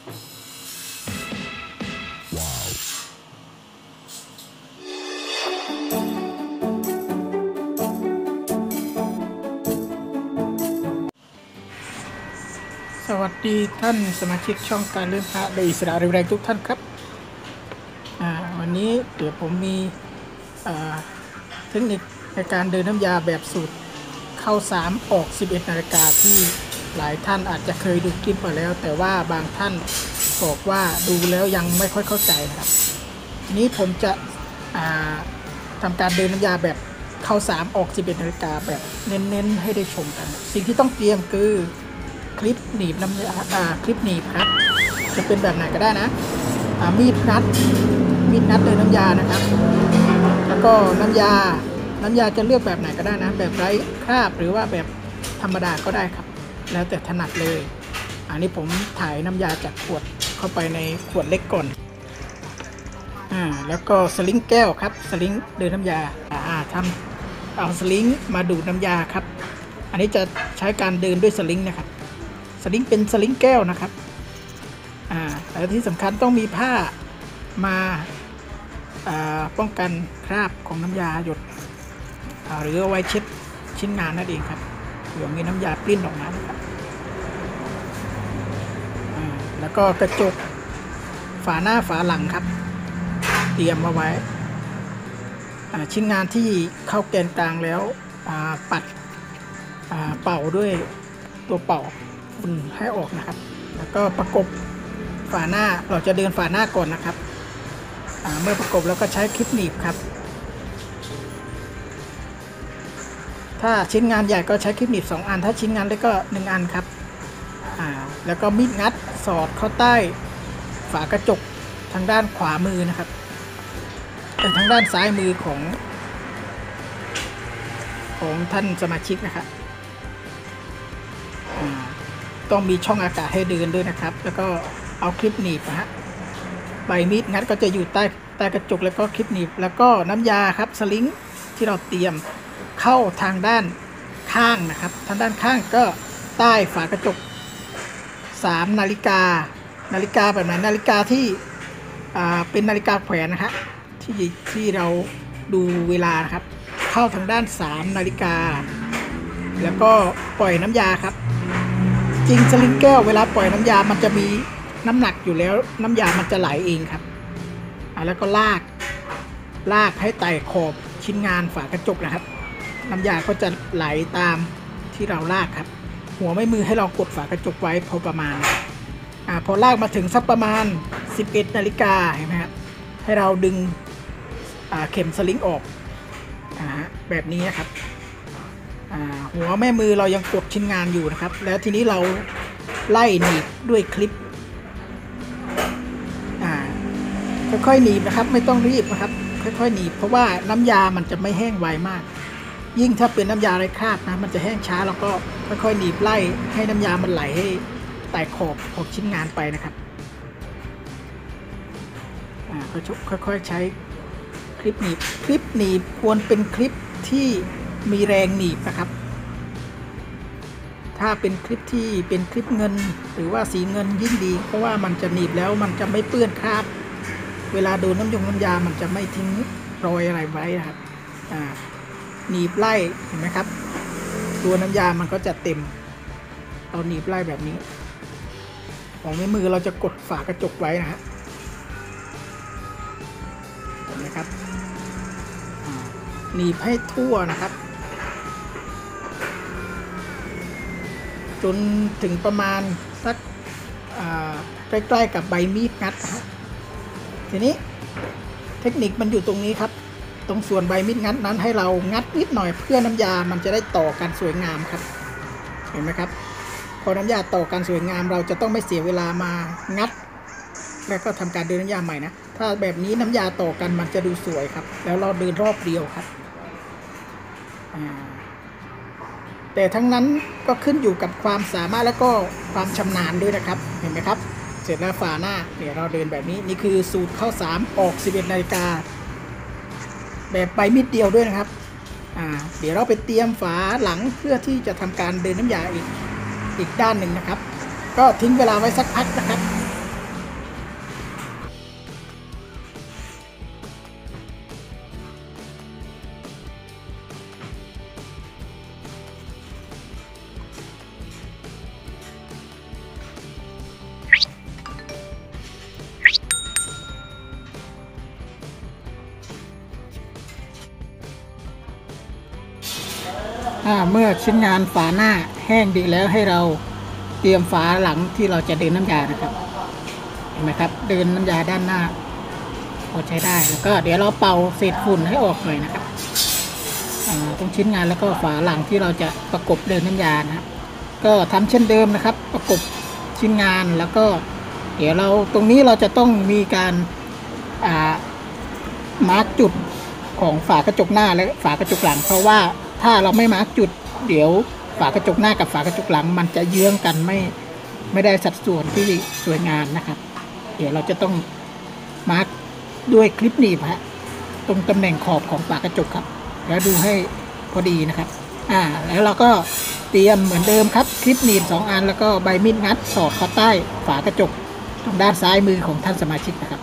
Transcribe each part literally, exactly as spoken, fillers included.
สวัสดีท่านสมาชิกช่องการเลื่อนพระโดยอิสระแรงทุกท่านครับวันนี้เดี๋ยวผมมีเทคนิคในการเดินน้ำยาแบบสูตรเข้าสามออกสิบเอ็ดนาฬิกาที่หลายท่านอาจจะเคยดูคลิปมาแล้วแต่ว่าบางท่านบอกว่าดูแล้วยังไม่ค่อยเข้าใจครับนี้ผมจะทำการเดินน้ำยาแบบเข้าสามออกสิบเอ็ดนาฬิกาแบบเน้นๆให้ได้ชมกันสิ่งที่ต้องเตรียมคือคลิปหนีบน้ำยาอ่าคลิปหนีบครับจะเป็นแบบไหนก็ได้นะอ่ามีดนัดมีดนัดเลยน้ำยานะครับแล้วก็น้ำยาน้ำยาจะเลือกแบบไหนก็ได้นะแบบไร้คราบหรือว่าแบบธรรมดาก็ได้ครับแล้วแต่ถนัดเลยอันนี้ผมถ่ายน้ำยาจากขวดเข้าไปในขวดเล็กก่อนอ่าแล้วก็สลิงแก้วครับสลิงเดินน้ำยาอ่าทำเอาสลิงมาดูดน้ำยาครับอันนี้จะใช้การเดินด้วยสลิงนะครับสลิงเป็นสลิงแก้วนะครับอ่าแต่ที่สำคัญต้องมีผ้ามาอ่าป้องกันคราบของน้ำยาหยดหรือเอาไว้เช็ดชิ้นงานนั่นเองครับเผื่อมีน้ำยาปลิ้นออกมานะครับอ่าแล้วก็กระจกฝาหน้าฝาหลังครับเตรียมเอาไว้ชิ้นงานที่เข้าแกนกลางแล้วปัดเป่าด้วยตัวเป่าฝุ่นให้ออกนะครับแล้วก็ประกบฝาหน้าเราจะเดินฝาหน้าก่อนนะครับเมื่อประกบแล้วก็ใช้คลิปหนีบครับถ้าชิ้นงานใหญ่ก็ใช้คลิปหนีบสองอันถ้าชิ้นงานเล็กก็หนึ่งอันครับแล้วก็มีดงัดสอดเข้าใต้ฝากระจกทางด้านขวามือนะครับแต่ทางด้านซ้ายมือของของท่านสมาชิกนะครับต้องมีช่องอากาศให้เดินด้วยนะครับแล้วก็เอาคลิปหนีบนะฮะใบมีดงัดก็จะอยู่ใต้ใต้กระจกแล้วก็คลิปหนีบแล้วก็น้ำยาครับสลิงที่เราเตรียมเข้าทางด้านข้างนะครับทางด้านข้างก็ใต้ฝากระจกสามนาฬิกานาฬิกาแบบไหนนาฬิกาที่อ่าเป็นนาฬิกาแขวนนะฮะที่ที่เราดูเวลานะครับเข้าทางด้านสามนาฬิกาแล้วก็ปล่อยน้ำยาครับจริงสลิงแก้วเวลาปล่อยน้ำยามันจะมีน้ำหนักอยู่แล้วน้ำยามันจะไหลเองครับอ่าแล้วก็ลากลากให้ไต่ขอบชิ้นงานฝากระจกนะครับน้ำยาก็จะไหลตามที่เราลากครับหัวไม่มือให้เรากดฝากระจกไว้พอประมาณอ่าพอลากมาถึงสักประมาณสิบเอ็ดนาฬิกาเห็นไหมครับให้เราดึงอ่าเข็มสลิงออกอ่าแบบนี้นะครับหัวแม่มือเรายังกดชิ้นงานอยู่นะครับแล้วทีนี้เราไล่หนีบด้วยคลิปค่อยๆหนีบนะครับไม่ต้องรีบนะครับค่อยๆหนีบเพราะว่าน้ำยามันจะไม่แห้งไวมากยิ่งถ้าเป็นน้ำยาไร้คราบนะมันจะแห้งช้าแล้วก็ค่อยๆหนีบไล่ให้น้ำยามันไหลให้ไต่ขอบของชิ้นงานไปนะครับค่อยๆใช้คลิปหนีบคลิปหนีบควรเป็นคลิปที่มีแรงหนีบนะครับถ้าเป็นคลิปที่เป็นคลิปเงินหรือว่าสีเงินยิ่งดีเพราะว่ามันจะหนีบแล้วมันจะไม่เปื้อนคราบเวลาโดนน้ำยงน้ำยามันจะไม่ทิ้งรอยอะไรไว้นะครับหนีบไล่เห็นไหมครับตัวน้ำยามันก็จะเต็มเราหนีบไล่แบบนี้ของในมือเราจะกดฝากระจกไว้นะฮะเห็นไหมครับหนีบให้ทั่วนะครับจนถึงประมาณสักใกล้ๆกับใบมีดงัดนะฮะทีนี้เทคนิคมันอยู่ตรงนี้ครับตรงส่วนใบมีดงัดนั้นให้เรางัดนิดหน่อยเพื่อน้ำยามันจะได้ต่อกันสวยงามครับเห็นไหมครับพอน้ำยาต่อกันสวยงามเราจะต้องไม่เสียเวลามางัดแล้วก็ทำการเดินน้ำยาใหม่นะถ้าแบบนี้น้ำยาต่อกันมันจะดูสวยครับแล้วเราเดินรอบเดียวครับแต่ทั้งนั้นก็ขึ้นอยู่กับความสามารถและก็ความชำนาญด้วยนะครับเห็นไหมครับเสร็จแล้วฝาหน้าเดี๋ยวเราเดินแบบนี้นี่คือสูตรเข้าสามออกสิบเอ็ดนาฬิกาแบบใบมีดเดียวด้วยนะครับอ่าเดี๋ยวเราไปเตรียมฝาหลังเพื่อที่จะทำการเดินน้ำยาอีกอีกด้านหนึ่งนะครับก็ทิ้งเวลาไว้สักพักนะครับเมื่อชิ้นงานฝาหน้าแห้งดีแล้วให้เราเตรียมฝาหลังที่เราจะเดินน้ำยานะครับเห็นไหมครับเดินน้ำยาด้านหน้าพอใช้ได้แล้วก็เดี๋ยวเราเป่าเศษฝุ่นให้ออกหน่อยนะครับตรงชิ้นงานแล้วก็ฝาหลังที่เราจะประกบเดินน้ำยานะครับก็ทำเช่นเดิมนะครับประกบชิ้นงานแล้วก็เดี๋ยวเราตรงนี้เราจะต้องมีการมาร์กจุดของฝากระจกหน้าและฝากระจกหลังเพราะว่าถ้าเราไม่มาร์กจุดเดี๋ยวฝากระจกหน้ากับฝากระจกหลังมันจะเยื้องกันไม่ไม่ได้สัดส่วนที่สวยงามนะครับเดี๋ยวเราจะต้องมาร์กด้วยคลิปหนีบฮะตรงตำแหน่งขอบของฝากระจกครับแล้วดูให้พอดีนะครับอ่าแล้วเราก็เตรียมเหมือนเดิมครับคลิปหนีบสองอันแล้วก็ใบมีดงัดสอดเข้าใต้ฝากระจกตรงด้านซ้ายมือของท่านสมาชิกนะครับ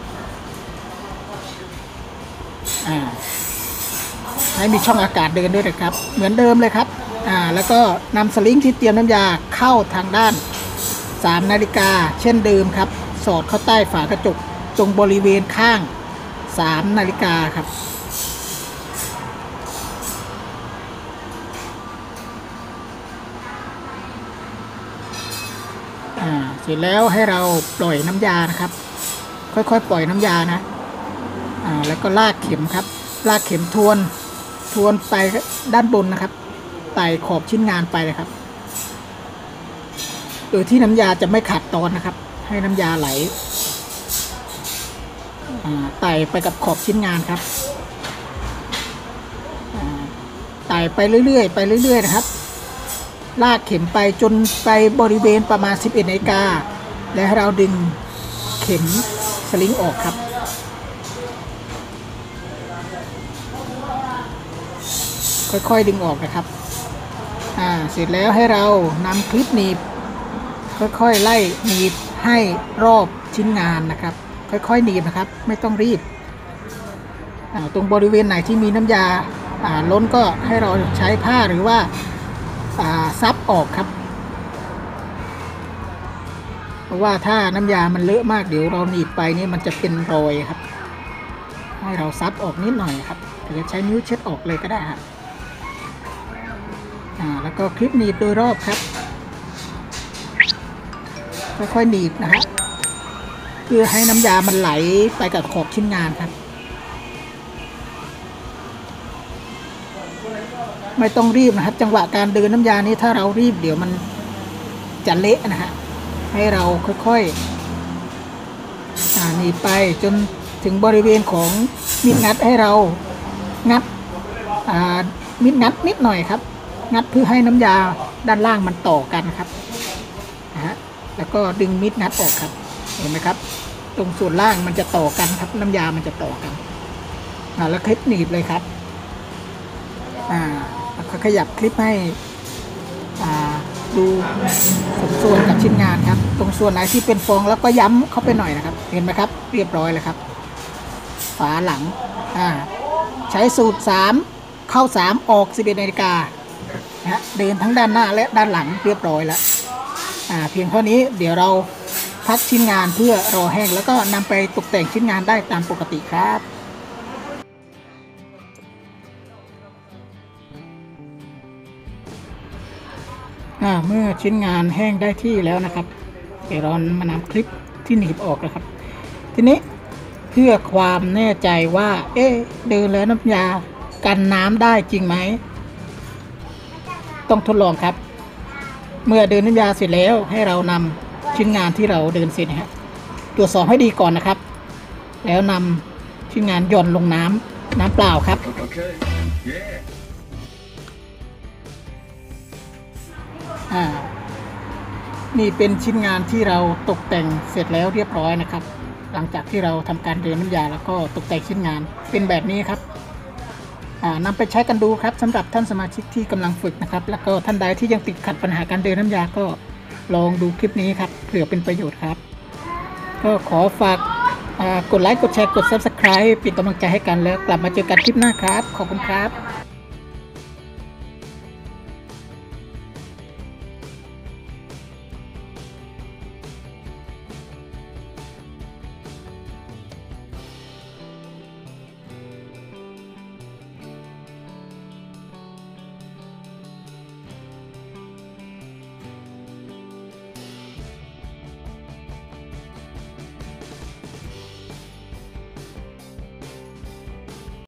อ่าให้มีช่องอากาศเดินด้วยนะครับเหมือนเดิมเลยครับอ่าแล้วก็นำสลิงที่เตรียมน้ำยาเข้าทางด้านสามนาฬิกาเช่นเดิมครับสอดเข้าใต้ฝากระจกตรงบริเวณข้างสามนาฬิกาครับอ่าเสร็จแล้วให้เราปล่อยน้ำยานะครับค่อยๆปล่อยน้ำยานะอ่าแล้วก็ลากเข็มครับลากเข็มทวนทวนไปด้านบนนะครับไต่ขอบชิ้นงานไปเลยครับโดยที่น้ำยาจะไม่ขาดตอนนะครับให้น้ำยาไหลไต่ไปกับขอบชิ้นงานครับไต่ไปเรื่อยๆไปเรื่อยๆนะครับลากเข็มไปจนไปบริเวณประมาณสิบเอ็ดนาฬิกาและเราดึงเข็มสลิงออกครับค่อยๆดึงออกนะครับอ่าเสร็จแล้วให้เรานำคลิปหนีบค่อยๆไล่หนีบให้รอบชิ้นงานนะครับค่อยๆหนีบนะครับไม่ต้องรีบตรงบริเวณไหนที่มีน้ำยาล้นก็ให้เราใช้ผ้าหรือว่าซับออกครับเพราะว่าถ้าน้ำยามันเลอะมากเดี๋ยวเราหนีบไปนี่มันจะเป็นรอยครับให้เราซับออกนิดหน่อยครับหรือใช้นิ้วเช็ดออกเลยก็ได้ครับแล้วก็คลิปหนีบโดยรอบครับค่อยๆหนีบนะฮะเพื่อให้น้ำยามันไหลไปกับขอบชิ้นงานครับไม่ต้องรีบนะครับจังหวะการเดินน้ำยานี้ถ้าเรารีบเดี๋ยวมันจะเละนะฮะให้เราค่อยๆหนีบไปจนถึงบริเวณของมีดงัดให้เรางัดมีดงัดนิดหน่อยครับงัดเพื่อให้น้ำยาด้านล่างมันต่อกันครับนะฮะแล้วก็ดึงมีดงัดออกครับเห็นไหมครับตรงส่วนล่างมันจะต่อกันครับน้ำยามันจะต่อกันอ่าแล้วคลิปหนีบเลยครับอ่าแล้วก็ขยับคลิปให้อ่าดูสมส่วนกับชิ้นงานครับตรงส่วนไหนที่เป็นฟองแล้วก็ย้ำเข้าไปหน่อยนะครับเห็นไหมครับเรียบร้อยเลยครับฝาหลังอ่าใช้สูตรสามเข้าสามออกสิบเอ็ดนาฬิกานะเดินทั้งด้านหน้าและด้านหลังเรียบร้อยแล้วอ่าเพียงเท่านี้เดี๋ยวเราพักชิ้นงานเพื่อรอแห้งแล้วก็นำไปตกแต่งชิ้นงานได้ตามปกติครับเมื่อชิ้นงานแห้งได้ที่แล้วนะครับเดี๋ยวเรามานำคลิปที่หนีบออกนะครับทีนี้เพื่อความแน่ใจว่าเอ๊ะเดินแล้วน้ำยากันน้ำได้จริงไหมต้องทดลองครับเมื่อเดินน้ำยาเสร็จแล้วให้เรานำชิ้นงานที่เราเดินเสร็จนะครับตรวจสอบให้ดีก่อนนะครับแล้วนำชิ้นงานหย่อนลงน้ำน้ำเปล่าครับ okay. yeah. อ่านี่เป็นชิ้นงานที่เราตกแต่งเสร็จแล้วเรียบร้อยนะครับหลังจากที่เราทำการเดินน้ำยาแล้วก็ตกแต่งชิ้นงานเป็นแบบนี้ครับนำไปใช้กันดูครับสำหรับท่านสมาชิกที่กำลังฝึกนะครับแล้วก็ท่านใดที่ยังติดขัดปัญหาการเดินน้ำยาก็ลองดูคลิปนี้ครับเผื่อเป็นประโยชน์ครับก็ขอฝากกดไลค์กดแชร์กด ซับสไครบ์ เป็นกำลังใจให้กันแล้วกลับมาเจอกันคลิปหน้าครับขอบคุณครับ